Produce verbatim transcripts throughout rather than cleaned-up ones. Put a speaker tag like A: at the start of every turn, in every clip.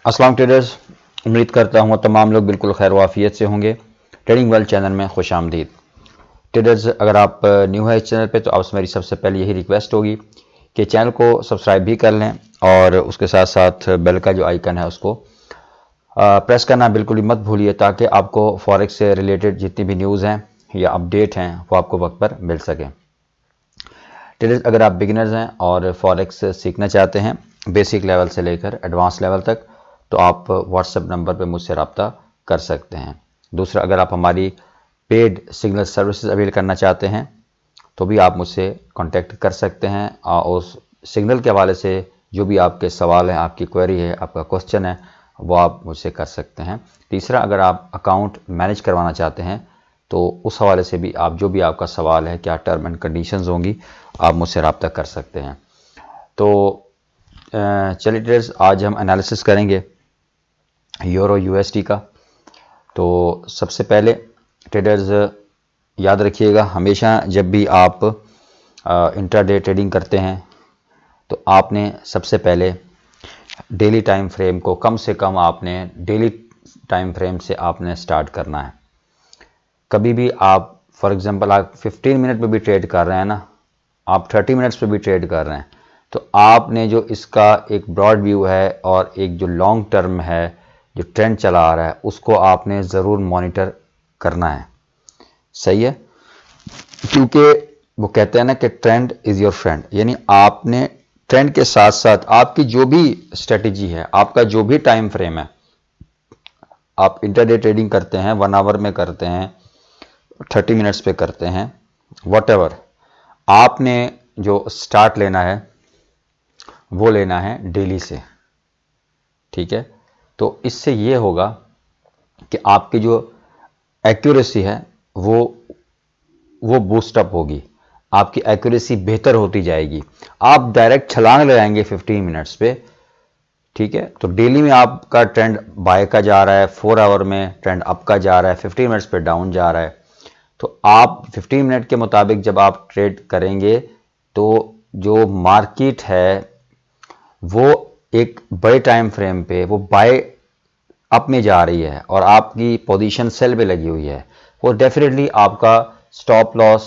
A: अस्सलाम ट्रेडर्स, उम्मीद करता हूँ तमाम लोग बिल्कुल खैर वाफियत से होंगे। ट्रेडिंग वर्ल्ड चैनल में खुश आमदीद। ट्रेडर्स, अगर आप न्यू है इस चैनल पे तो आपसे मेरी सबसे पहले यही रिक्वेस्ट होगी कि चैनल को सब्सक्राइब भी कर लें और उसके साथ साथ बेल का जो आइकन है उसको प्रेस करना बिल्कुल ही मत भूलिए, ताकि आपको फॉरेक्स से रिलेटेड जितनी भी न्यूज़ हैं या अपडेट हैं वो आपको वक्त पर मिल सकें। ट्रेडर्स, अगर आप बिगिनर्स हैं और फॉरेक्स सीखना चाहते हैं बेसिक लेवल से लेकर एडवांस लेवल तक, तो आप व्हाट्सएप नंबर पे मुझसे रब्ता कर सकते हैं। दूसरा, अगर आप हमारी पेड सिग्नल सर्विसेज अवेल करना चाहते हैं तो भी आप मुझसे कांटेक्ट कर सकते हैं और उस सिग्नल के हवाले से जो भी आपके सवाल हैं, आपकी क्वेरी है, आपका क्वेश्चन है, वो आप मुझसे कर सकते हैं। तीसरा, अगर आप अकाउंट मैनेज करवाना चाहते हैं तो उस हवाले से भी आप जो भी आपका सवाल है, क्या टर्म एंड कंडीशंस होंगी, आप मुझसे रब्ता कर सकते हैं। तो चलिए ट्रेडर्स, आज हम एनालिसिस करेंगे यूरो यूएसडी का। तो सबसे पहले ट्रेडर्स याद रखिएगा, हमेशा जब भी आप इंट्राडे ट्रेडिंग करते हैं तो आपने सबसे पहले डेली टाइम फ्रेम को कम से कम आपने डेली टाइम फ्रेम से आपने स्टार्ट करना है। कभी भी आप फॉर एग्जांपल आप पंद्रह मिनट पे भी ट्रेड कर रहे हैं ना, आप तीस मिनट्स पे भी ट्रेड कर रहे हैं, तो आपने जो इसका एक ब्रॉड व्यू है और एक जो लॉन्ग टर्म है, जो ट्रेंड चला आ रहा है, उसको आपने ज़रूर मॉनिटर करना है। सही है, क्योंकि वो कहते हैं ना कि ट्रेंड इज़ योर फ्रेंड, यानी आपने ट्रेंड के साथ साथ आपकी जो भी स्ट्रेटजी है, आपका जो भी टाइम फ्रेम है, आप इंटरडे ट्रेडिंग करते हैं, वन आवर में करते हैं, थर्टी मिनट्स पे करते हैं, व्हाटएवर, आपने जो स्टार्ट लेना है वो लेना है डेली से। ठीक है, तो इससे ये होगा कि आपकी जो एक्यूरेसी है वो वो बूस्टअप होगी, आपकी एक्यूरेसी बेहतर होती जाएगी। आप डायरेक्ट छलांग लगाएंगे पंद्रह मिनट्स पे, ठीक है, तो डेली में आपका ट्रेंड बाय का जा रहा है, फोर आवर में ट्रेंड अप का जा रहा है, पंद्रह मिनट्स पे डाउन जा रहा है। तो आप पंद्रह मिनट के मुताबिक जब आप ट्रेड करेंगे तो जो मार्केट है वो एक बड़े टाइम फ्रेम पे वो बाय अप में जा रही है और आपकी पोजीशन सेल पे लगी हुई है, वो डेफिनेटली आपका स्टॉप लॉस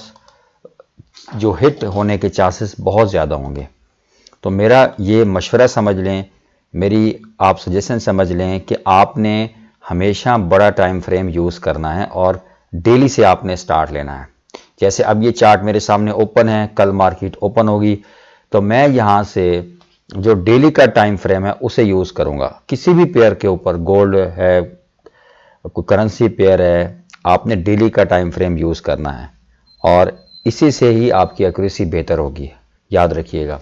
A: जो हिट होने के चांसेस बहुत ज़्यादा होंगे। तो मेरा ये मशवरा समझ लें, मेरी आप सजेशन समझ लें कि आपने हमेशा बड़ा टाइम फ्रेम यूज़ करना है और डेली से आपने स्टार्ट लेना है। जैसे अब ये चार्ट मेरे सामने ओपन है, कल मार्केट ओपन होगी, तो मैं यहाँ से जो डेली का टाइम फ्रेम है उसे यूज़ करूँगा। किसी भी पेयर के ऊपर, गोल्ड है, कोई करेंसी पेयर है, आपने डेली का टाइम फ्रेम यूज़ करना है और इसी से ही आपकी एक्यूरेसी बेहतर होगी, याद रखिएगा।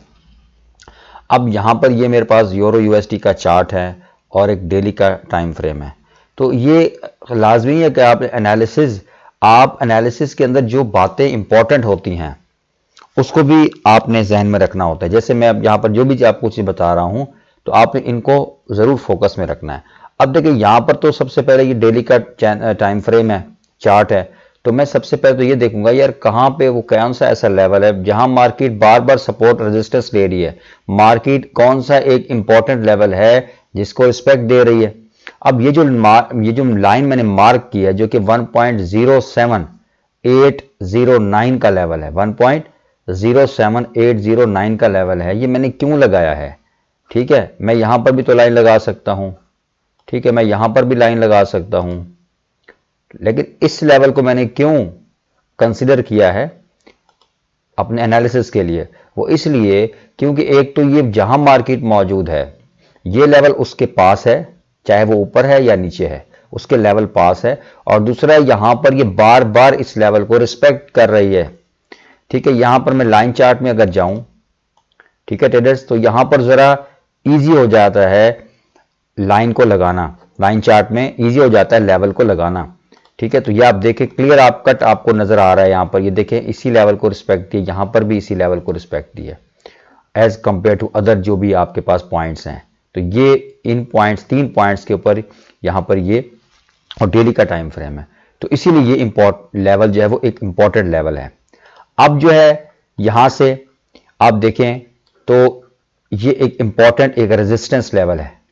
A: अब यहाँ पर ये मेरे पास यूरो यूएसडी का चार्ट है और एक डेली का टाइम फ्रेम है, तो ये लाजमी है कि आप एनालिसिस आप एनालिसिस के अंदर जो बातें इंपॉर्टेंट होती हैं उसको भी आपने जहन में रखना होता है। जैसे मैं अब यहाँ पर जो भी आपको चीज़ बता रहा हूँ तो आपने इनको ज़रूर फोकस में रखना है। अब देखिए, यहाँ पर तो सबसे पहले ये डेली का टाइम फ्रेम है, चार्ट है, तो मैं सबसे पहले तो ये देखूंगा यार कहाँ पे वो कौन सा ऐसा लेवल है जहाँ मार्केट बार बार सपोर्ट रेजिस्टेंस ले रही है, मार्केट कौन सा एक इंपॉर्टेंट लेवल है जिसको रिस्पेक्ट दे रही है। अब ये जो ये जो लाइन मैंने मार्क की है जो कि one point zero seven eight zero nine का लेवल है, one point zero seven eight zero nine का लेवल है, ये मैंने क्यों लगाया है? ठीक है, मैं यहां पर भी तो लाइन लगा सकता हूं, ठीक है, मैं यहां पर भी लाइन लगा सकता हूं, लेकिन इस लेवल को मैंने क्यों कंसीडर किया है अपने एनालिसिस के लिए? वो इसलिए क्योंकि एक तो ये जहां मार्केट मौजूद है ये लेवल उसके पास है, चाहे वो ऊपर है या नीचे है, उसके लेवल पास है, और दूसरा यहां पर ये बार बार इस लेवल को रिस्पेक्ट कर रही है। ठीक है, यहां पर मैं लाइन चार्ट में अगर जाऊं, ठीक है ट्रेडर्स, तो यहां पर जरा इजी हो जाता है लाइन को लगाना, लाइन चार्ट में इजी हो जाता है लेवल को लगाना। ठीक है, तो ये आप देखें क्लियर आप कट आपको नजर आ रहा है, यहां पर ये देखें इसी लेवल को रिस्पेक्ट दी, यहां पर भी इसी लेवल को रिस्पेक्ट दी है एज कंपेयर टू अदर जो भी आपके पास पॉइंट्स हैं। तो ये इन पॉइंट्स, तीन पॉइंट्स के ऊपर यहां पर ये और डेली का टाइम फ्रेम है, तो इसीलिए ये इंपॉर्ट लेवल जो है वो एक इंपॉर्टेंट लेवल है। अब जो है यहां से आप देखें तो ये एक इंपॉर्टेंट एक रेजिस्टेंस लेवल है।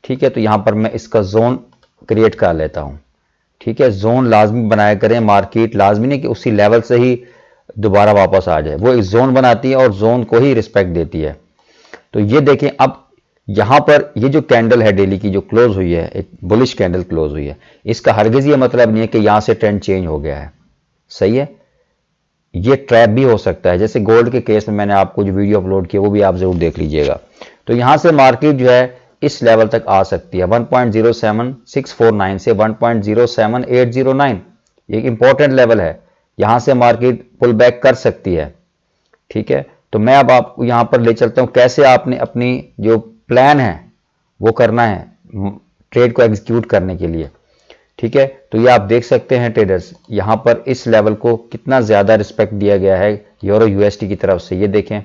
A: ठीक है, तो यहाँ पर मैं इसका जोन क्रिएट कर लेता हूँ। ठीक है, जोन लाजमी बनाया करें, मार्केट लाजमी नहीं कि उसी लेवल से ही दोबारा वापस आ जाए, वो एक जोन बनाती है और जोन को ही रिस्पेक्ट देती है। तो ये देखें, अब यहां पर ये जो कैंडल है डेली की जो क्लोज हुई है, एक बुलिश कैंडल क्लोज हुई है, इसका हरगिज ये मतलब नहीं है कि यहां से ट्रेंड चेंज हो गया है। सही है, ये ट्रैप भी हो सकता है, जैसे गोल्ड के केस में मैंने आपको जो वीडियो अपलोड किया वो भी आप जरूर देख लीजिएगा। तो यहां से मार्केट जो है इस लेवल तक आ सकती है, one point zero seven six four nine से one point zero seven eight zero nine, एक इंपॉर्टेंट लेवल है, यहां से मार्केट पुल बैक कर सकती है। ठीक है, तो मैं अब आपको यहां पर ले चलता हूं कैसे आपने अपनी जो प्लान है वो करना है ट्रेड को एग्जीक्यूट करने के लिए। ठीक है, तो ये आप देख सकते हैं ट्रेडर्स, यहां पर इस लेवल को कितना ज्यादा रिस्पेक्ट दिया गया है यूरो यूएसडी की तरफ से, ये देखें।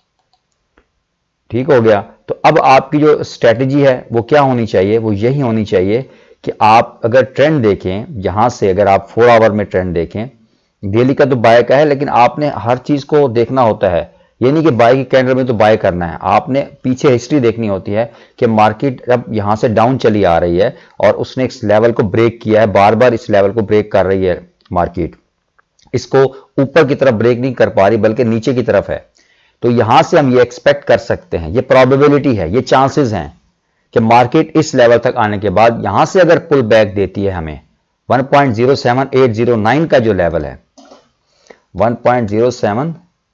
A: ठीक हो गया, तो अब आपकी जो स्ट्रेटजी है वो क्या होनी चाहिए, वो यही होनी चाहिए कि आप अगर ट्रेंड देखें यहां से, अगर आप फोर आवर में ट्रेंड देखें, डेली का तो बाय का है, लेकिन आपने हर चीज को देखना होता है। ये नहीं कि बाय की कैंडल में तो बाय करना है, आपने पीछे हिस्ट्री देखनी होती है कि मार्केट जब यहां से डाउन चली आ रही है और उसने इस लेवल को ब्रेक किया है, बार बार इस लेवल को ब्रेक कर रही है मार्केट, इसको ऊपर की तरफ ब्रेक नहीं कर पा रही बल्कि नीचे की तरफ है, तो यहां से हम ये एक्सपेक्ट कर सकते हैं, ये प्रोबेबिलिटी है, ये चांसेस हैं कि मार्केट इस लेवल तक आने के बाद यहां से अगर पुल बैक देती है हमें one point zero seven eight zero nine का जो लेवल है, one point zero seven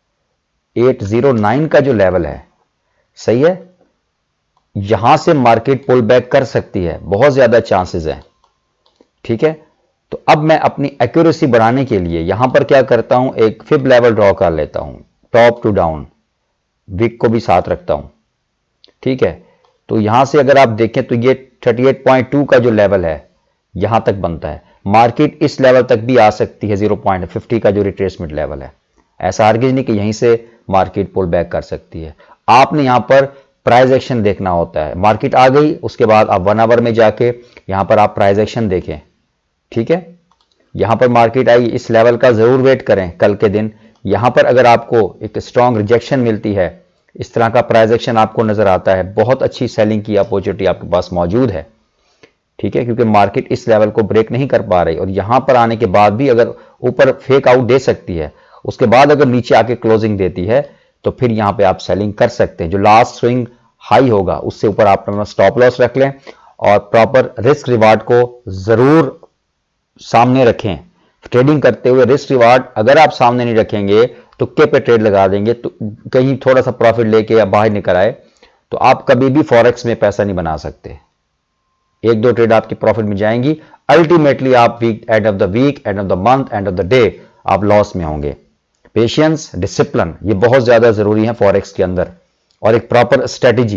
A: eight zero nine का जो लेवल है, सही है, यहां से मार्केट पुल बैक कर सकती है, बहुत ज्यादा चांसेस है। ठीक है, तो अब मैं अपनी एक्यूरेसी बढ़ाने के लिए यहां पर क्या करता हूं, एक फिब लेवल ड्रॉ कर लेता हूं, टॉप टू डाउन, विक को भी साथ रखता हूं। ठीक है, तो यहां से अगर आप देखें तो ये अड़तीस पॉइंट दो का जो लेवल है यहां तक बनता है, मार्केट इस लेवल तक भी आ सकती है, ज़ीरो पॉइंट फ़िफ़्टी का जो रिट्रेसमेंट लेवल है, ऐसा हरगिज नहीं कि यहीं से मार्केट पुल बैक कर सकती है। आपने यहां पर प्राइस एक्शन देखना होता है, मार्केट आ गई उसके बाद आप वन आवर में जाके यहां पर आप प्राइस एक्शन देखें। ठीक है, यहां पर मार्केट आई, इस लेवल का जरूर वेट करें कल के दिन, यहां पर अगर आपको एक स्ट्रॉन्ग रिजेक्शन मिलती है, इस तरह का प्राइस एक्शन आपको नजर आता है, बहुत अच्छी सेलिंग की अपॉर्चुनिटी आपके पास मौजूद है। ठीक है, क्योंकि मार्केट इस लेवल को ब्रेक नहीं कर पा रही और यहां पर आने के बाद भी अगर ऊपर फेक आउट दे सकती है, उसके बाद अगर नीचे आके क्लोजिंग देती है तो फिर यहां पे आप सेलिंग कर सकते हैं। जो लास्ट स्विंग हाई होगा उससे ऊपर आप अपना स्टॉप लॉस रख लें और प्रॉपर रिस्क रिवार्ड को जरूर सामने रखें। ट्रेडिंग करते हुए रिस्क रिवार्ड अगर आप सामने नहीं रखेंगे, तुक्के पे ट्रेड लगा देंगे, तो कहीं थोड़ा सा प्रॉफिट लेके या बाहर निकल आए तो आप कभी भी फॉरेक्स में पैसा नहीं बना सकते। एक दो ट्रेड आपकी प्रॉफिट में जाएंगी, अल्टीमेटली आप week end of the week, end of the month, end of the day आप लॉस में होंगे। पेशेंस, डिसिप्लिन ये बहुत ज्यादा जरूरी है फॉरेक्स के अंदर, और एक प्रॉपर स्ट्रेटेजी।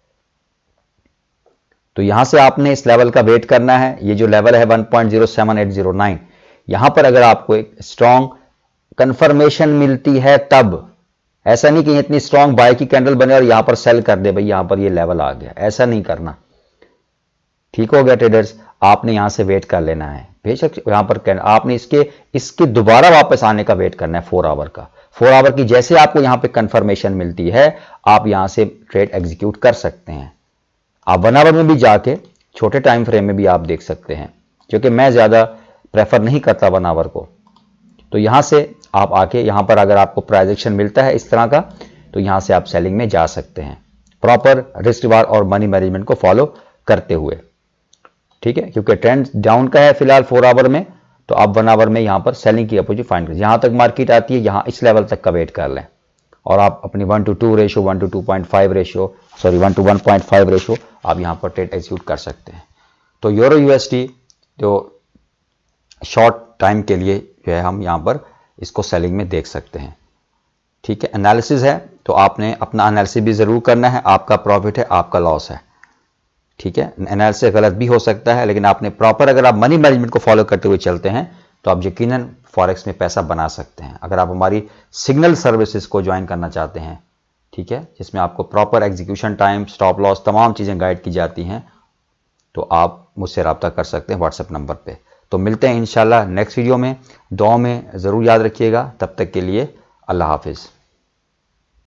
A: तो यहां से आपने इस लेवल का वेट करना है, ये जो लेवल है one point zero seven eight zero nine, यहां पर अगर आपको एक स्ट्रॉन्ग कंफर्मेशन मिलती है तब, ऐसा नहीं कि इतनी स्ट्रॉन्ग बाय की कैंडल बने और यहां पर सेल कर दे, भाई यहां पर ये लेवल आ गया, ऐसा नहीं करना। ठीक हो गया ट्रेडर्स, आपने यहां से वेट कर लेना है, बेशक यहां पर आपने इसके इसके दोबारा वापस आने का वेट करना है, फोर आवर का। फोर आवर की जैसे आपको यहां पे कंफर्मेशन मिलती है, आप यहां से ट्रेड एग्जीक्यूट कर सकते हैं। आप वन आवर में भी जाके छोटे टाइम फ्रेम में भी आप देख सकते हैं, क्योंकि मैं ज्यादा प्रेफर नहीं करता वन आवर को। तो यहां से आप आके यहां पर अगर आपको प्राइस एक्शन मिलता है इस तरह का, तो यहां से आप सेलिंग में जा सकते हैं, प्रॉपर रिस्क रिवार्ड और मनी मैनेजमेंट को फॉलो करते हुए। ठीक है, क्योंकि ट्रेंड डाउन का है फिलहाल फोर आवर में, तो आप वन आवर में यहां पर सेलिंग की अपोजिट फाइंड करें। यहां तक मार्केट आती है, यहां इस लेवल तक का वेट कर लें और आप अपनी one two two ratio, one two two point five ratio, sorry one two one point five ratio आप यहां पर ट्रेड एग्जीक्यूट कर सकते हैं। तो यूरो यूएसडी जो शॉर्ट टाइम के लिए जो है हम यहां पर इसको सेलिंग में देख सकते हैं। ठीक है, एनालिसिस है तो आपने अपना एनालिसिस भी जरूर करना है, आपका प्रॉफिट है आपका लॉस है। ठीक है, एनालिसिस गलत भी हो सकता है, लेकिन आपने प्रॉपर अगर आप मनी मैनेजमेंट को फॉलो करते हुए चलते हैं तो आप यकीनन फॉरेक्स में पैसा बना सकते हैं। अगर आप हमारी सिग्नल सर्विसेज को ज्वाइन करना चाहते हैं, ठीक है, जिसमें आपको proper execution time, stop loss, तमाम चीज़ें गाइड की जाती हैं, तो आप मुझसे रब्ता कर सकते हैं व्हाट्सएप नंबर पे। तो मिलते हैं इंशाल्लाह नेक्स्ट वीडियो में, दुआ में ज़रूर याद रखिएगा। तब तक के लिए अल्लाह हाफिज़।